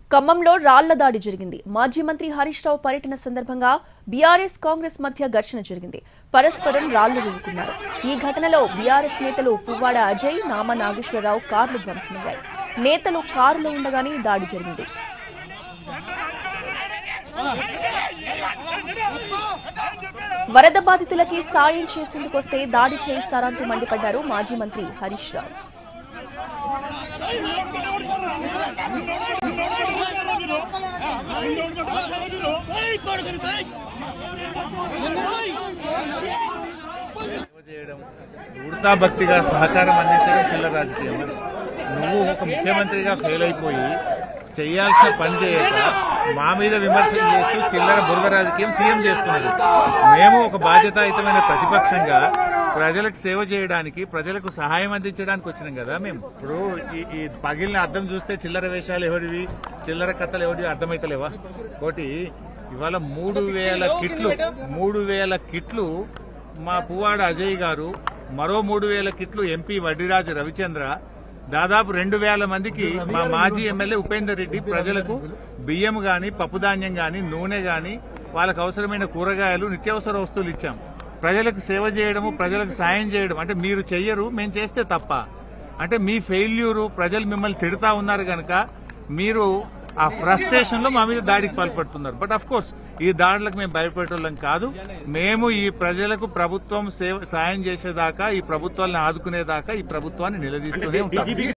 ఖమ్మంలో రాళ్ల దాడి జరిగింది. మాజీ మంత్రి హరీష్ రావు పర్యటన సందర్భంగా బీఆర్ఎస్ కాంగ్రెస్ మధ్య ఘర్షణ జరిగింది. పరస్పరం రాళ్లు వేసుకున్నారు. ఈ ఘటనలో బీఆర్ఎస్ నేతలు పువ్వాడ అజయ్, నామా నాగేశ్వరరావు కార్లు ధ్వంసమయ్యాయి. నేతలు కారులో ఉండగానే దాడి జరిగింది. వరద బాధితులకి సాయం చేసేందుకొస్తే దాడి చేయిస్తారంటూ మండిపడ్డారు మాజీ మంత్రి హరీష్ రావు. ఉడతా భక్తిగా సహకారం అందించడం చిల్లర రాజకీయం. నువ్వు ఒక ముఖ్యమంత్రిగా ఫెయిల్ అయిపోయి చేయాల్సిన పని చేయక మా మీద విమర్శలు చేస్తూ చిల్లర బురద రాజకీయం సీఎం చేస్తున్నారు. మేము ఒక బాధ్యతాయుతమైన ప్రతిపక్షంగా ప్రజలకు సేవ చేయడానికి, ప్రజలకు సహాయం అందించడానికి వచ్చినాం కదా. మేము ఇప్పుడు ఈ పగిలిన అద్దం చూస్తే చిల్లర వేషాలు ఎవరివి, చిల్లర కథలు ఎవరివి అర్థమైతలేవా? ఒకటి ఇవాళ 3,000 కిట్లు మా పువ్వాడ అజయ్ గారు, మరో 3,000 కిట్లు ఎంపీ వడ్డిరాజు రవిచంద్ర, దాదాపు 2,000 మందికి మా మాజీ ఎమ్మెల్యే ఉపేందర్ రెడ్డి ప్రజలకు బియ్యం గాని, పప్పుధాన్యం గాని, నూనె గాని, వాళ్ళకు అవసరమైన కూరగాయలు, నిత్యావసర వస్తువులు ఇచ్చాం. ప్రజలకు సేవ చేయడము, ప్రజలకు సాయం చేయడం అంటే మీరు చెయ్యరు, మేము చేస్తే తప్ప అంటే మీ ఫెయిల్యూరు. ప్రజలు మిమ్మల్ని తిడతా ఉన్నారు కనుక మీరు ఆ ఫ్రస్ట్రేషన్ లో మా మీద దాడికి పాల్పడుతున్నారు. బట్ అఫ్ కోర్స్ ఈ దాడులకు మేము భయపడేటోళ్ళం కాదు. మేము ఈ ప్రజలకు ప్రభుత్వం సాయం చేసేదాకా, ఈ ప్రభుత్వాలను ఆదుకునేదాకా ఈ ప్రభుత్వాన్ని నిలదీస్తూనే ఉంటాం.